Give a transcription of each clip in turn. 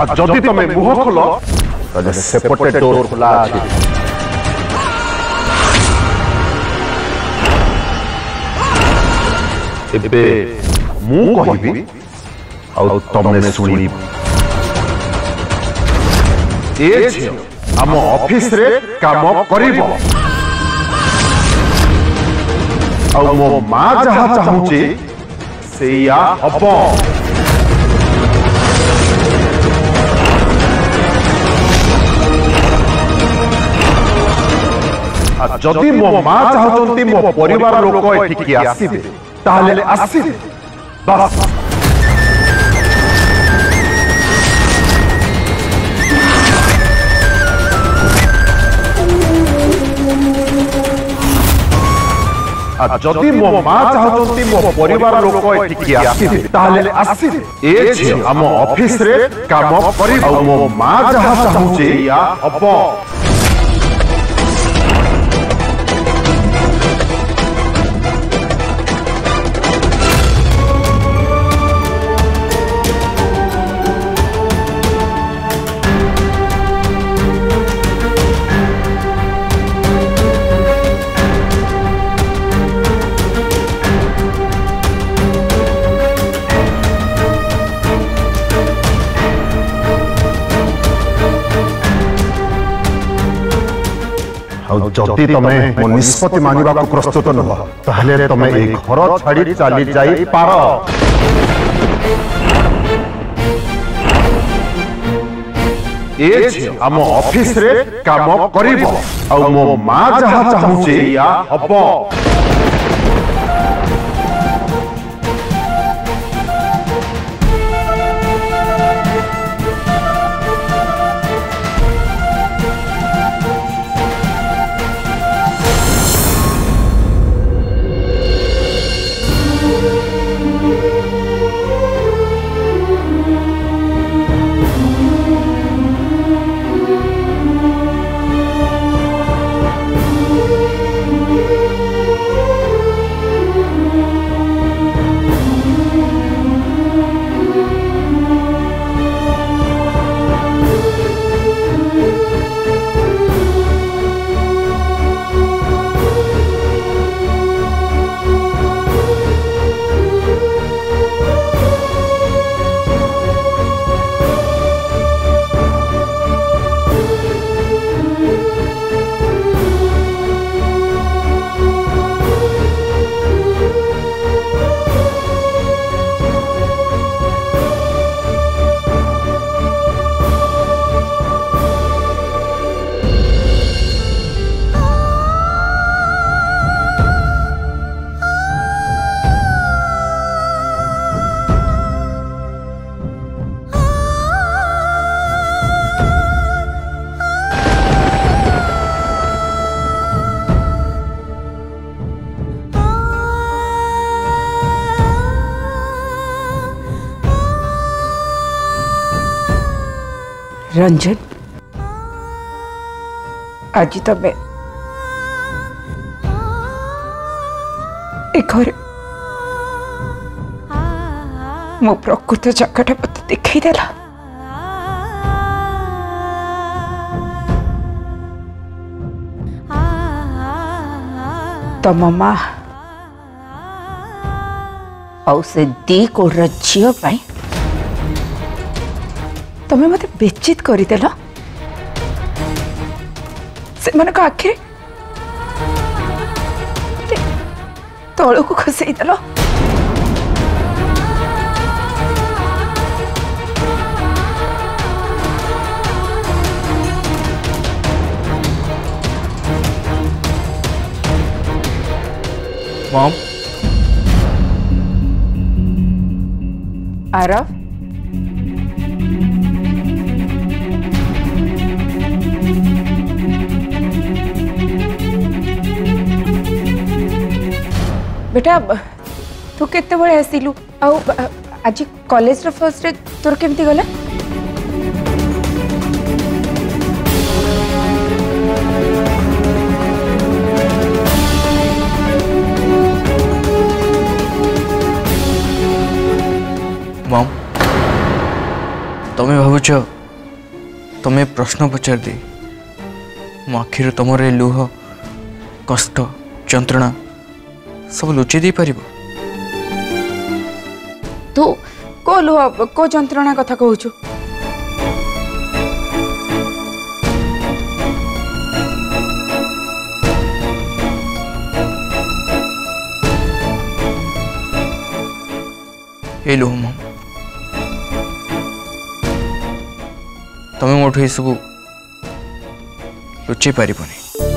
जदि तमे मुह खोल ताले सेपटे डोर खुला अछि। एबे मु कहबी आ तमे सुनी। ए झियो हम ऑफिस रे काम करिबो आ मो मां जहा चाहूची सेया हबो। जदि मो मां चाहती मो परिवार लोक एठिकी आसीबे ताहले आसीबे बस। जदि मो मां चाहती मो परिवार लोक एठिकी आसीबे ताहले आसीबे। ए झियो हम ऑफिस रे काम करिबो आ मो मां जहा चाहूची या हबो। जदि तमे मो निष्पत्ति मानिबा को प्रस्तुत नह ताहले तमे ए घर छाड़ी चली जाई पार। ए झियो हम ऑफिस रे काम करिबो आ मो मां जहा चाहूची या हबो। रंजन आज तमे घर मो प्रकृत जगटा मत देखईदेला। तम माँ आउ से दी कोड़ झील तमें मत बेचित करदेल से आखिरी तल को खसईदेल। मॉम आरव बेटा तू केते बळे आसिलु आउ आज कॉलेज रो फर्स्ट डे तोर केमती गला? मॉम तुम्हें भावुच तुम्हें प्रश्न पचार दे मो आखिर तुम लुह कष्ट जंत्रणा सब लुचि दे पार तू को लुह को जंत्रणा कथा कहूचु ए लुह मम तुम्हें मोठू ये सब लुचि पारबनी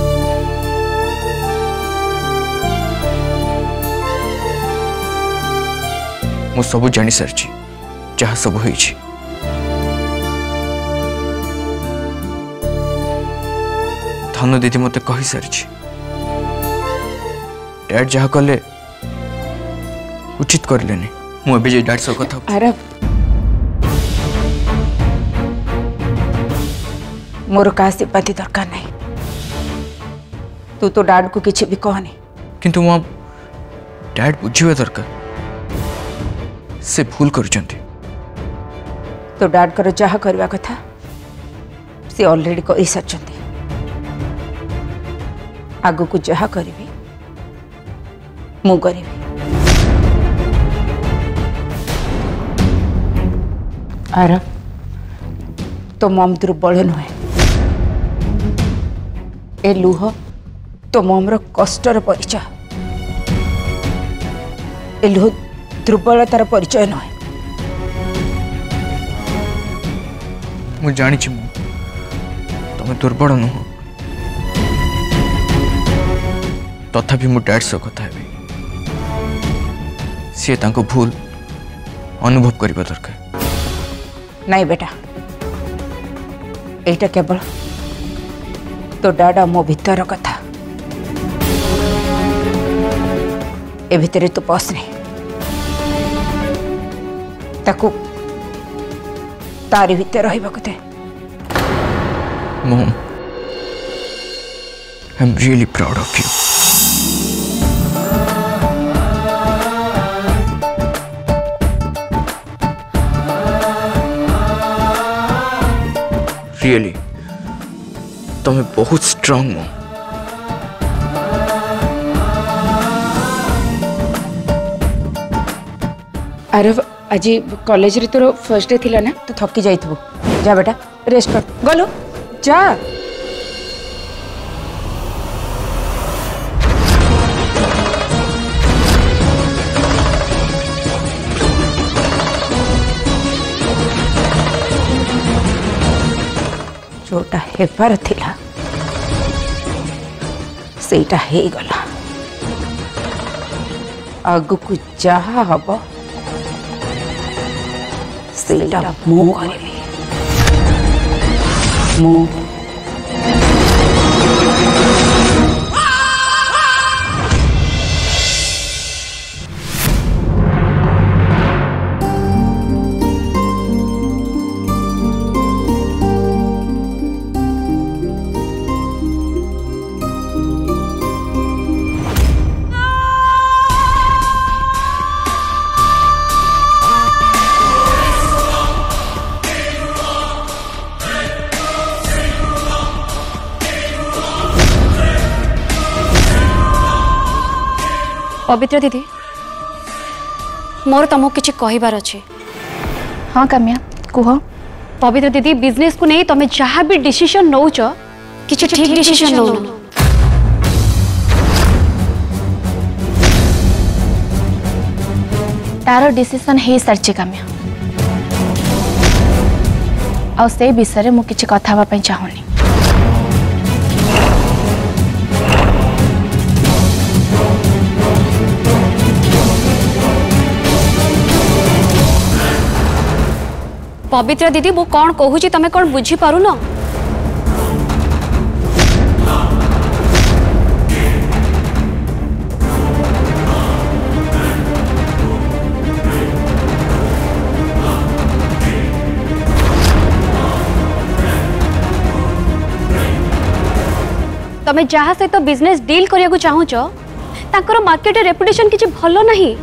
मु सब जानी सारी जहाँ सब हो धनु दीदी मत कही सारी डैड जहाँ कले उचित करले मुझे डैड सब कथा अरे मोर का सिंपैथी दरकार नहीं तू तो डैड को किसी भी कहनी किंतु मो डैड बुझे दरकार से भूल करचंती तो डैड कर जहा करवा कथा से ऑलरेडी कर सारचंती आगु को जहा करिवि मु करिवि आर तो मम दुर्बल नुहे ए लुह तो ममर कष्टर परिचय ए लुह दुर्बलतार परिचय नुहे मु जानी तुम दुर्बल नुह तथापि मु डैड सह कथा हेबी सी तांको भूल अनुभव करबा दरकार नहीं बेटा एटा केवल तो डैड मो भीतर कथा ए भितर तू पसनी ताकू तारी भितर रहिबाकु दे Mom, I'm really proud of you. Really, तुम्हें बहुत स्ट्रांग मो अरे आज कॉलेज रे तोर फर्स्ट डे थिला ना तू थकी जाइथबो जा बेटा रेस्ट कर गलो जा जोटा हेबार थिला सेटा हे गला आगु को जहा हबो सेटा मो करिवि मो पवित्र दीदी मोर तुमको किसी कहबार अच्छे। हाँ काम्या कुह। पवित्र दीदी बिजनेस को नहीं तुम्हें जहाँ भी डिसीजन नौच किसी ठीक डिसीजन नौ तार डिसीजन हे सारी काम्या आ से विषय में किसी कथा चाहूनी। पवित्र दीदी मु कौन कहूँ तमें कौन बुझी पारु न तमें जहाँ सहित बिजनेस डील करने चाहूच तांकर मार्केट रेपुटेशन किसी भल नहीं।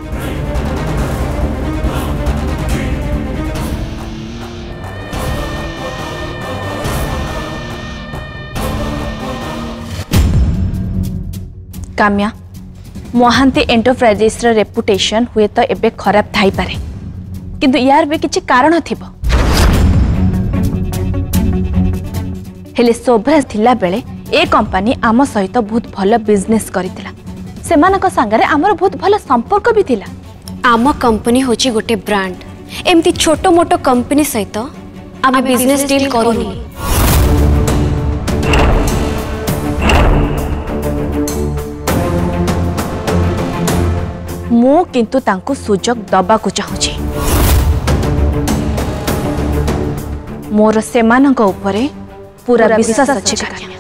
काम्या महांती एंटरप्राइजेस रेपुटेशन हुए तो एबे खराब थाई पारे किंतु यार भी किछि कारण थिबो हेले शोभराज थिला बेले ए कंपनी आम सहित बहुत भल बिजनेस करितिला सेमानक संगरे आमर बहुत भल संपर्क भी थिला आम कंपनी होची गोटे ब्रांड एमती छोटो मोटो कंपनी सहित आम बिजनेस डील करूनी मु किंतु तांको सुजोग दबा को चाहूची मोर सेमानक उपरे पूरा विश्वास अछि काम्या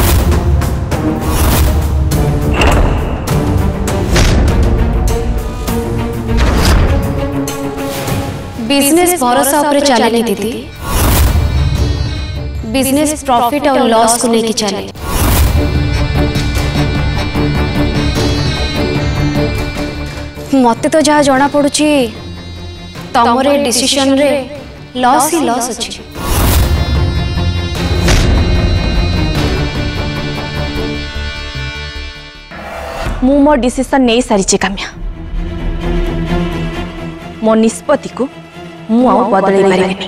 बिजनेस भरोसा ऊपर चले दीदी बिजनेस प्रॉफिट और लॉस को लेके चले मते तो जहाँ जना पड़ुची तमरे डिसीजन रे लॉस ही लॉस अछि मु मो डिसीजन नहीं सारी काम्या मो निष्पत्ति को मु आउ बदलै पारिबिनी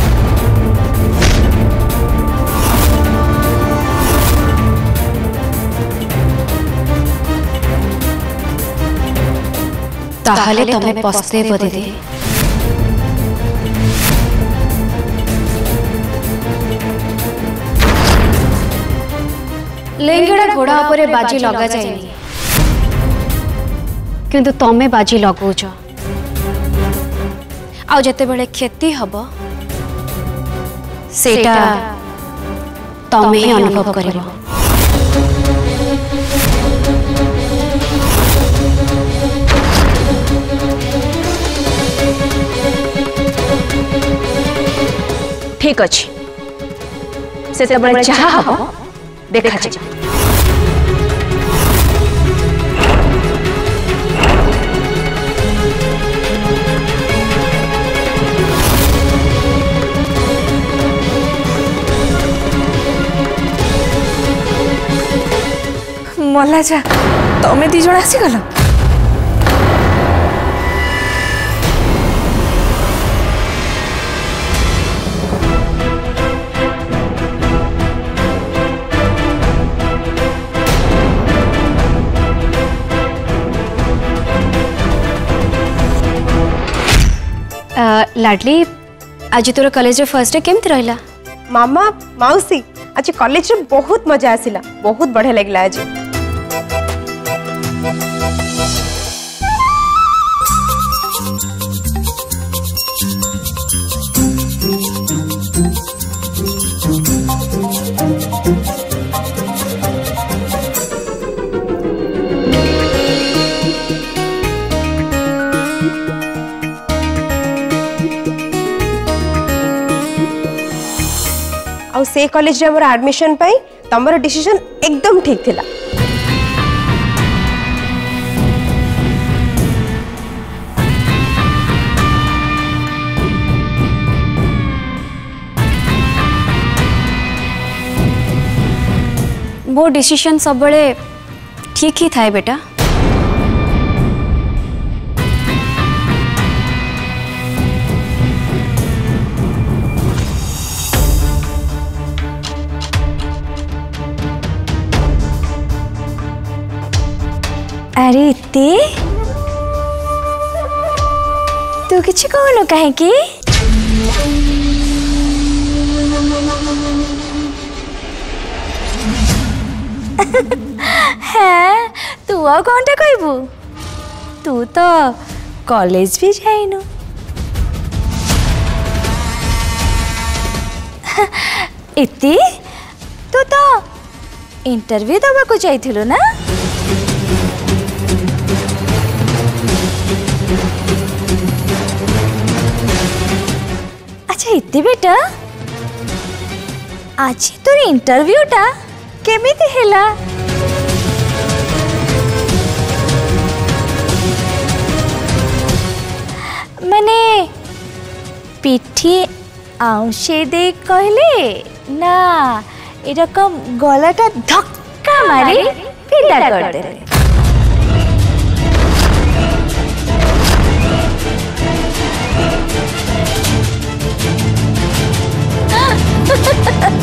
ताहले तमे पस्तेबो दीदी लेंगड़ा घोड़ा उपरे बाजी लगा जाएनी किंतु तमे बाजी लगौछ आ जते बेले क्षति हबो सेटा तमे ही अनुभव करिबो ठीक अच्छी से जहाँ हम देखा जा मला जा तमें दी जण आसीगल लाडली आज तोर कॉलेज फर्स्ट डे केमती रहिला मामा माउसी आज कॉलेज रे बहुत मजा आसिला बहुत बढ़िया लगला आज से कॉलेज रे हमरा एडमिशन पाई तमरो डिसीजन एकदम ठीक थिला वो डिसीजन सब बड़े ठीक ही था बेटा अरे ते तू किसी कहनो कहे कि हाँ तू आ कौन टा कहबू तू तो कॉलेज भी जाइनु इति तू तो इंटरव्यू दबा को जाइथिलु ना अच्छा इति बेटा आज तोर इंटरव्यूटा केमिति हेला माने पिठी आउशे दे कहले ना एरकम गलाटा धक्का मारी फिटा कर दे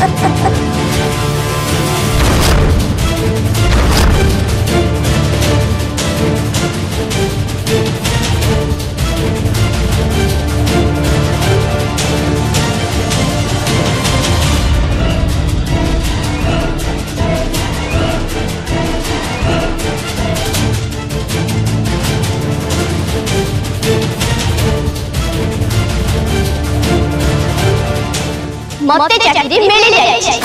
मते चाकरी मिल जाए।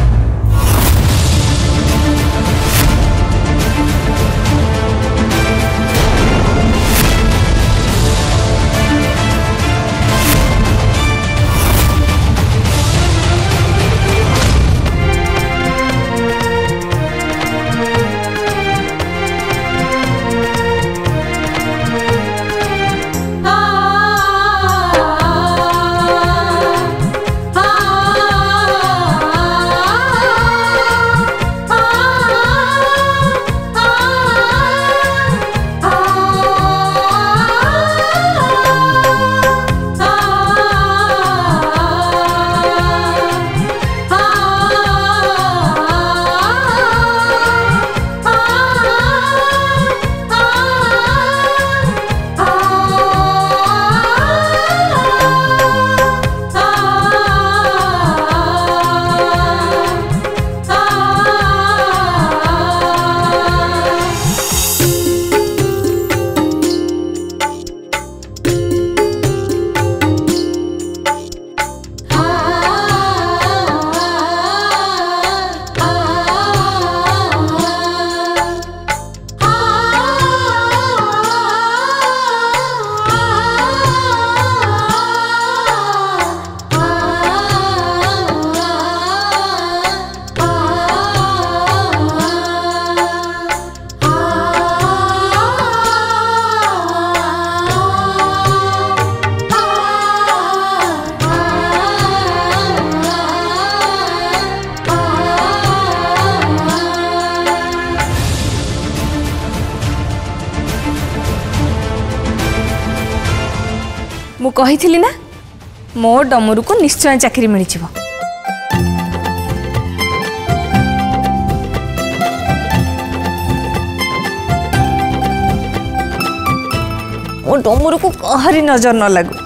मु कही ना मो डमरू को निश्चय चाकरी मिल मो डमरू को कहरी नजर न लगू।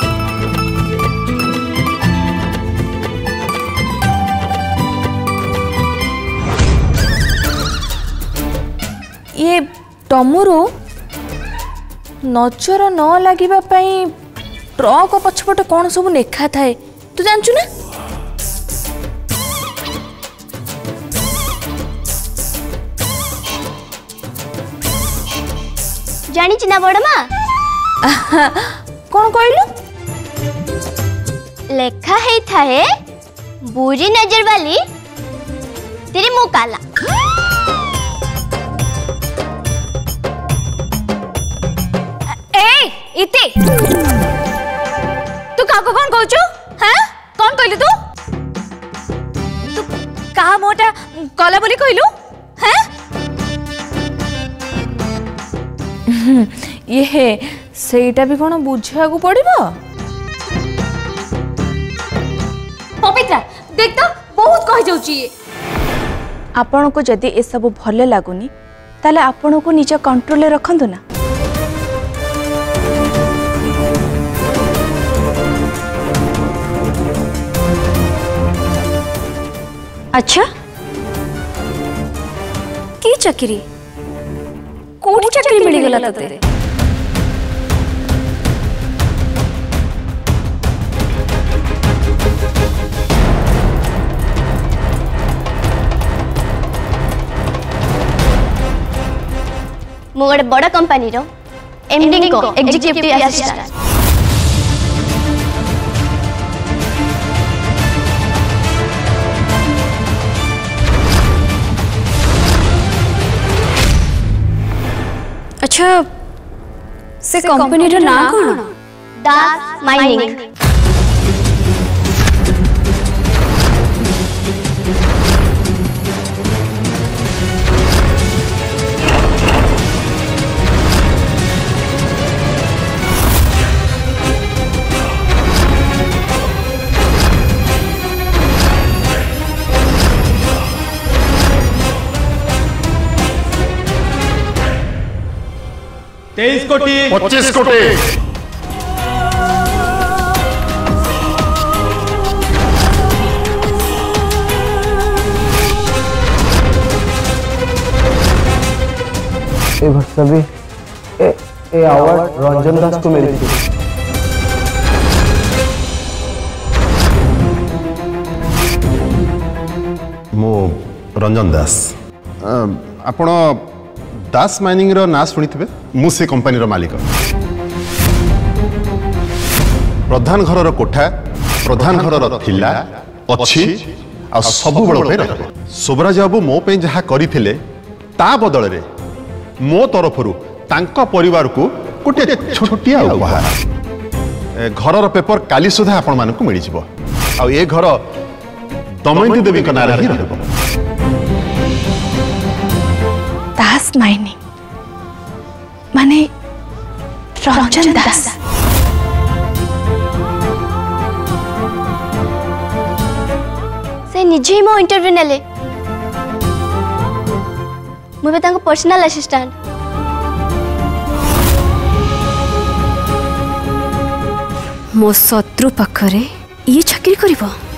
ये डमरू नजर न लगिबा पई ट्रक पछपटे कौन सब लेखा थाए तू जानचु ना? जानी चिना बड़ माँ कौन कहलु? लेखा है थाए बुरी नजर वाली तेरे मुंह काला। ए इते तू काको कौन कहचु? हां कौन कहलु तू का मोटा कला बोली कहलु? हां ये सेटा भी कौन बुझा को पड़िबो? पवित्रा देख तो बहुत कहि जाउची। आपण को जदि ए सब भले लागुनी ताले आपण को निज कंट्रोल रखंदु ना। अच्छा की चाकरी कोठी चाकरी मिल गला तते? मु गोटे बड़ कंपनी रो एमडी को एग्जीक्यूटिव असिस्टेंट। अच्छा से कंपनी रो नाम कोन? दास माइनिंग। 23 कोटी 25 कोटी ए वर्ष भी ए अवार्ड रंजन दास को मिली थी। मो रंजन दास आपण दास माइनिंग रो ना शुणी थे मु से कंपनी रो मालिक प्रधान घर रो कोठा प्रधान घर रो थिला अछि आ सब बड़ पे रख सुब्राज बाबू मो पे जहा करिथिले ता बदल रे मो तरफरु तांको परिवार को गोटे छोटिया उपहार घर पेपर काली सुधा आपण मानकु मिली जिवो आ ए घर दमयंती देवी का नारे ही रहबो। दास माइनिंग माने रंजन दास से निजे ही मो इंटरव्यू नेले मुझे तांको पर्सनल असिस्टेंट मो शत्रु पाखरे ये चाकरी करिवो।